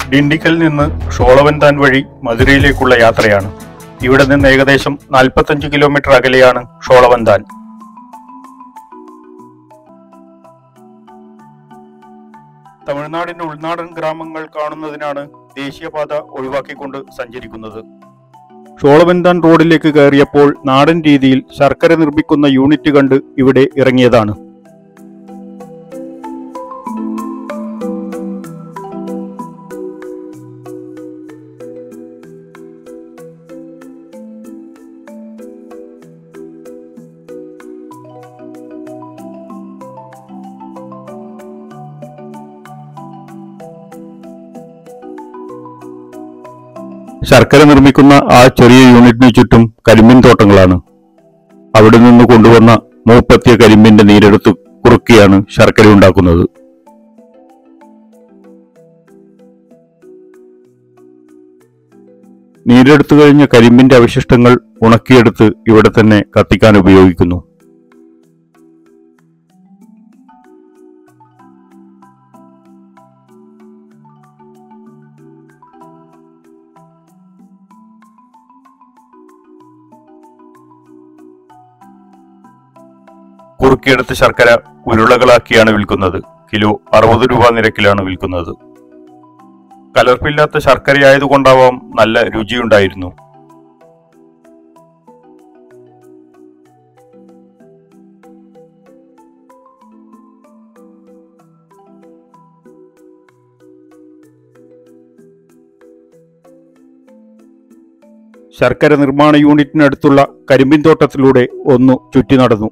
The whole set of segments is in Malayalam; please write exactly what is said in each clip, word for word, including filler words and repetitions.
ഡിണ്ടിക്കലിൽ നിന്ന് ഷോളവന്താൻ വഴി മധുരയിലേക്കുള്ള യാത്രയാണ്. ഇവിടെ നിന്ന് ഏകദേശം നാൽപ്പത്തഞ്ച് കിലോമീറ്റർ അകലെയാണ് ഷോളവന്താൻ. തമിഴ്നാടിന്റെ ഉൾനാടൻ ഗ്രാമങ്ങൾ കാണുന്നതിനാണ് ദേശീയപാത ഒഴിവാക്കിക്കൊണ്ട് സഞ്ചരിക്കുന്നത്. ഷോളവന്താൻ റോഡിലേക്ക് കയറിയപ്പോൾ നാടൻ രീതിയിൽ ശർക്കര നിർമ്മിക്കുന്ന യൂണിറ്റ് കണ്ട് ഇവിടെ ഇറങ്ങിയതാണ്. ശർക്കര നിർമ്മിക്കുന്ന ആ ചെറിയ യൂണിറ്റിന് ചുറ്റും കരിമ്പിൻ തോട്ടങ്ങളാണ്. അവിടെ നിന്ന് കൊണ്ടുവന്ന മൂപ്പത്തിയ കരിമ്പിന്റെ നീരെടുത്ത് കുറുക്കിയാണ് ശർക്കര ഉണ്ടാക്കുന്നത്. നീരെടുത്തു കഴിഞ്ഞ കരിമ്പിന്റെ അവശിഷ്ടങ്ങൾ ഉണക്കിയെടുത്ത് ഇവിടെ തന്നെ കത്തിക്കാൻ ഉപയോഗിക്കുന്നു. കുറുക്കിയെടുത്ത ശർക്കര ഉരുളകളാക്കിയാണ് വിൽക്കുന്നത്. കിലോ അറുപത് രൂപ നിരക്കിലാണ് വിൽക്കുന്നത്. കലർപ്പില്ലാത്ത ശർക്കരയായതുകൊണ്ടാവാം നല്ല രുചിയുണ്ടായിരുന്നു. ശർക്കര നിർമ്മാണ യൂണിറ്റിനടുത്തുള്ള കരിമ്പിൻ തോട്ടത്തിലൂടെ ഒന്നു ചുറ്റി നടന്നു.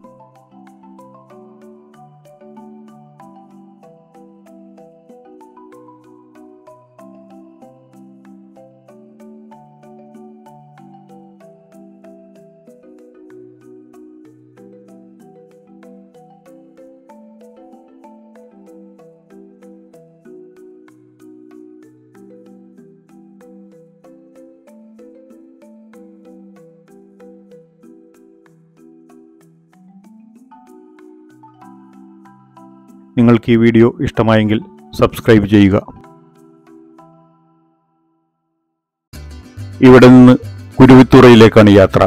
നിങ്ങൾക്ക് ഈ വീഡിയോ ഇഷ്ടമായെങ്കിൽ സബ്സ്ക്രൈബ് ചെയ്യുക. ഇവിടെ നിന്ന് കുരുവിത്തുറയിലേക്കാണ് യാത്ര.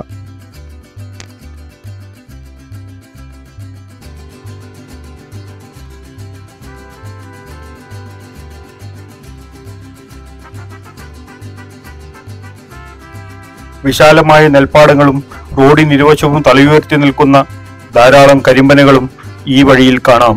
വിശാലമായ നെൽപ്പാടങ്ങളും റോഡിനിരുവശവും തലയുയർത്തി നിൽക്കുന്ന ധാരാളം കരിമ്പനകളും ഈ വഴിയിൽ കാണാം.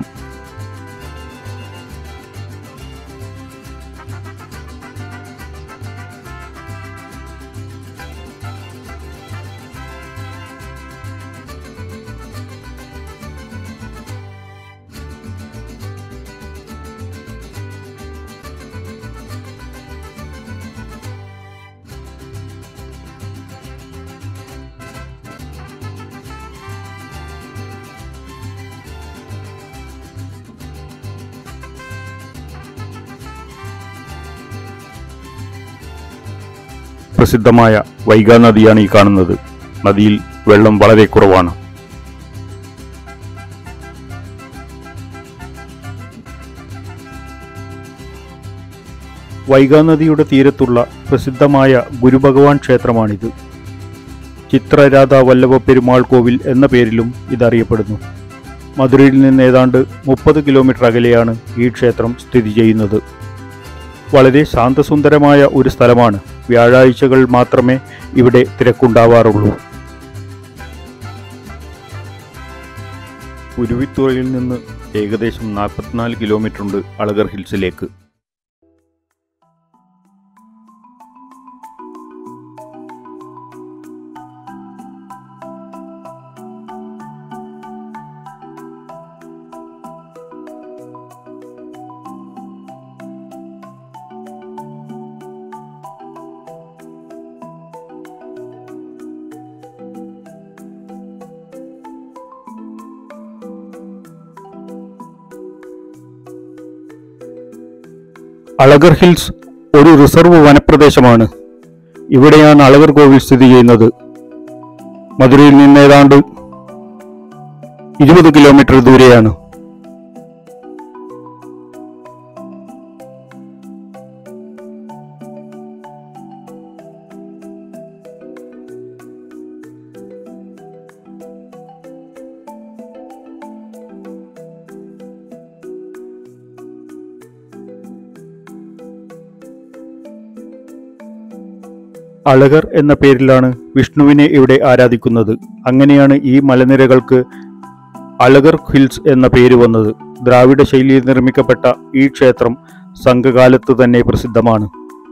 പ്രസിദ്ധമായ വൈഗാ നദിയാണ് ഈ കാണുന്നത്. നദിയിൽ വെള്ളം വളരെ കുറവാണ്. വൈഗാ നദിയുടെ തീരത്തുള്ള പ്രസിദ്ധമായ ഗുരുഭഗവാൻ ക്ഷേത്രമാണിത്. ചിത്രരാധാവല്ലഭ പെരുമാൾ കോവിൽ എന്ന പേരിലും ഇതറിയപ്പെടുന്നു. മധുരയിൽ നിന്ന് ഏതാണ്ട് മുപ്പത് കിലോമീറ്റർ അകലെയാണ് ഈ ക്ഷേത്രം സ്ഥിതി ചെയ്യുന്നത്. വളരെ ശാന്തസുന്ദരമായ ഒരു സ്ഥലമാണ്. വ്യാഴാഴ്ചകൾ മാത്രമേ ഇവിടെ തിരക്കുണ്ടാവാറുള്ളൂ. കുരുവിത്തുറയിൽ നിന്ന് ഏകദേശം നാൽപ്പത്തിനാല് കിലോമീറ്റർ ഉണ്ട് അളഗർ ഹിൽസിലേക്ക്. അളഗർ ഹിൽസ് ഒരു റിസർവ് വനപ്രദേശമാണ്. ഇവിടെയാണ് അളഗർ കോവിൽ സ്ഥിതി ചെയ്യുന്നത്. മധുരയിൽ നിന്ന് ഏതാണ്ട് ഇരുപത് കിലോമീറ്റർ ദൂരെയാണ്. അളഗർ എന്ന പേരിലാണ് വിഷ്ണുവിനെ ഇവിടെ ആരാധിക്കുന്നത്. അങ്ങനെയാണ് ഈ മലനിരകൾക്ക് അളഗർ ഹിൽസ് എന്ന പേര് വന്നത്. ദ്രാവിഡ ശൈലിയിൽ നിർമ്മിക്കപ്പെട്ട ഈ ക്ഷേത്രം സംഘകാലത്ത് തന്നെ പ്രസിദ്ധമാണ്.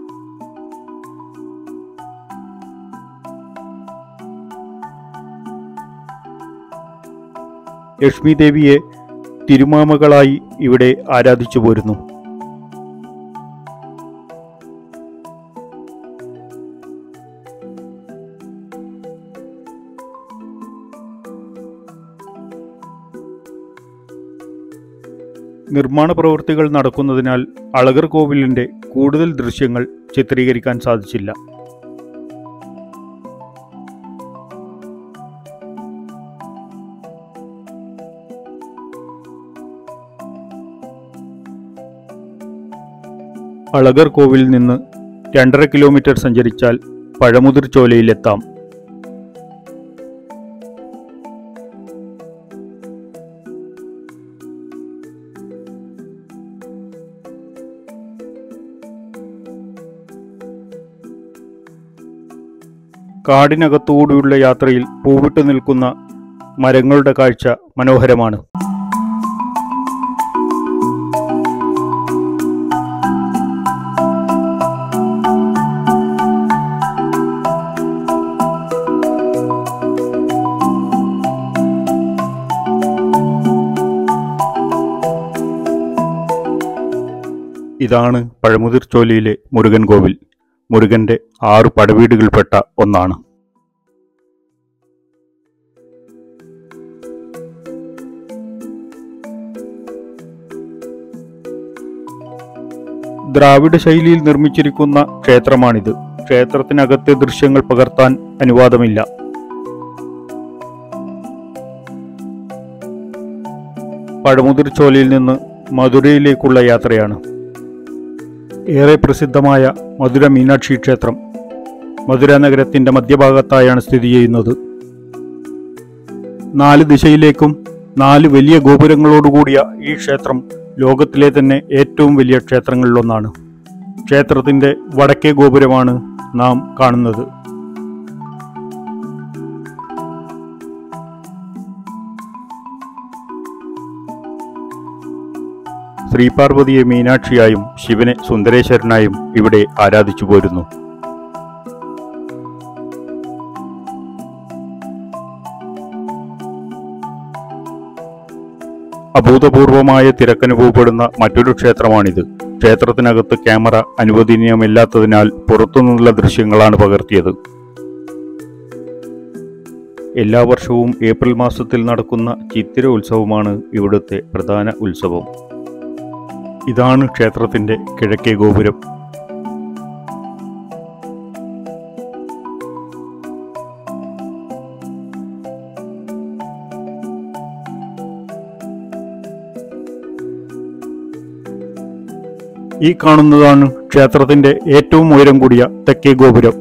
ലക്ഷ്മി ദേവിയെ തിരുമാമകളായി ഇവിടെ ആരാധിച്ചു പോരുന്നു. നിർമ്മാണ പ്രവൃത്തികൾ നടക്കുന്നതിനാൽ അളഗർ കോവിലിന്റെ കൂടുതൽ ദൃശ്യങ്ങൾ ചിത്രീകരിക്കാൻ സാധിച്ചില്ല. അളഗർ കോവിലിൽ നിന്ന് രണ്ടര കിലോമീറ്റർ സഞ്ചരിച്ചാൽ പഴമുതിർ ചോലയിലെത്താം. കാടിനകത്തുകൂടിയുള്ള യാത്രയിൽ പൂവിട്ടു നിൽക്കുന്ന മരങ്ങളുടെ കാഴ്ച മനോഹരമാണ്. ഇതാണ് പഴമുതിർ ചോലയിലെ മുരുകൻ കോവിൽ. മുരുകന്റെ ആറ് പടവീടുകൾപ്പെട്ട ഒന്നാണ്. ദ്രാവിഡ ശൈലിയിൽ നിർമ്മിച്ചിരിക്കുന്ന ക്ഷേത്രമാണിത്. ക്ഷേത്രത്തിനകത്തെ ദൃശ്യങ്ങൾ പകർത്താൻ അനുവാദമില്ല. പഴമുതിർ ചോലയിൽ നിന്ന് മധുരയിലേക്കുള്ള യാത്രയാണ്. ഏറെ പ്രസിദ്ധമായ മധുര മീനാക്ഷി ക്ഷേത്രം മധുര നഗരത്തിൻ്റെ മധ്യഭാഗത്തായാണ് സ്ഥിതി ചെയ്യുന്നത്. നാല് ദിശയിലേക്കും നാല് വലിയ ഗോപുരങ്ങളോടുകൂടിയ ഈ ക്ഷേത്രം ലോകത്തിലെ തന്നെ ഏറ്റവും വലിയ ക്ഷേത്രങ്ങളിലൊന്നാണ്. ക്ഷേത്രത്തിൻ്റെ വടക്കേ ഗോപുരമാണ് നാം കാണുന്നത്. ശ്രീപാർവതിയെ മീനാക്ഷിയായും ശിവനെ സുന്ദരേശ്വരനായും ഇവിടെ ആരാധിച്ചു പോരുന്നു. അഭൂതപൂർവമായ തിരക്കനുഭവപ്പെടുന്ന മറ്റൊരു ക്ഷേത്രമാണിത്. ക്ഷേത്രത്തിനകത്ത് ക്യാമറ അനുവദനീയമല്ലാത്തതിനാൽ പുറത്തുനിന്നുള്ള ദൃശ്യങ്ങളാണ് പകർത്തിയത്. എല്ലാ വർഷവും ഏപ്രിൽ മാസത്തിൽ നടക്കുന്ന ചിത്തിര ഉത്സവമാണ് ഇവിടുത്തെ പ്രധാന ഉത്സവം. ഇതാണ് ക്ഷേത്രത്തിൻ്റെ കിഴക്കേ ഗോപുരം. ഈ കാണുന്നതാണ് ക്ഷേത്രത്തിൻ്റെ ഏറ്റവും ഉയരം കൂടിയ തെക്കേ ഗോപുരം.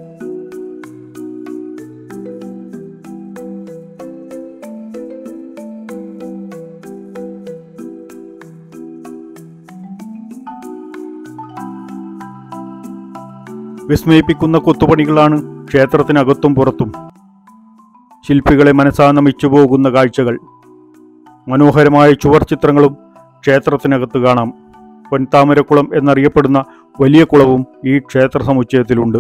വിസ്മയിപ്പിക്കുന്ന കൊത്തുപണികളാണ് ക്ഷേത്രത്തിനകത്തും പുറത്തും. ശില്പികളെ മനസ്സാ നമിച്ചു പോകുന്ന കാഴ്ചകൾ. മനോഹരമായ ചുവർ ചിത്രങ്ങളും ക്ഷേത്രത്തിനകത്ത് കാണാം. പൊൻതാമരക്കുളം എന്നറിയപ്പെടുന്ന വലിയ കുളവും ഈ ക്ഷേത്ര സമുച്ചയത്തിലുണ്ട്.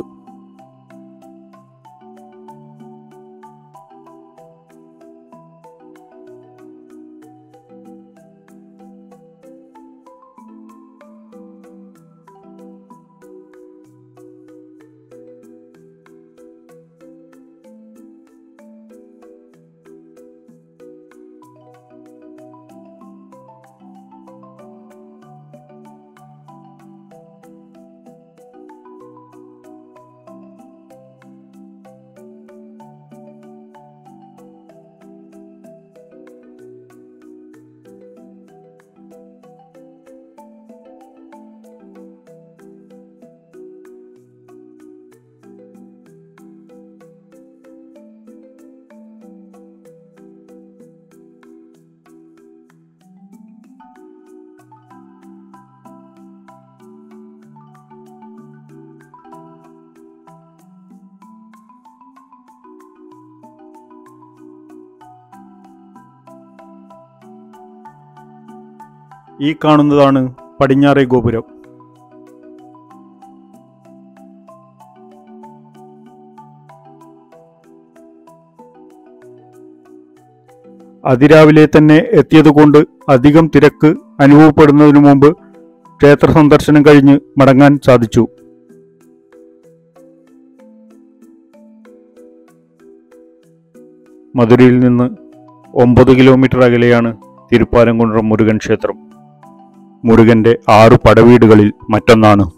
ഈ കാണുന്നതാണ് പടിഞ്ഞാറേ ഗോപുരം. അതിരാവിലെ തന്നെ എത്തിയതുകൊണ്ട് അധികം തിരക്ക് അനുഭവപ്പെടുന്നതിനു മുമ്പ് ക്ഷേത്ര സന്ദർശനം കഴിഞ്ഞ് മടങ്ങാൻ സാധിച്ചു. മധുരയിൽ നിന്ന് ഒമ്പത് കിലോമീറ്റർ അകലെയാണ് തിരുപ്പാരൻകുണ്ട്രം മുരുകൻ ക്ഷേത്രം. മുരുകന്റെ ആറു പടവീടുകളിൽ മറ്റൊന്നാണ്.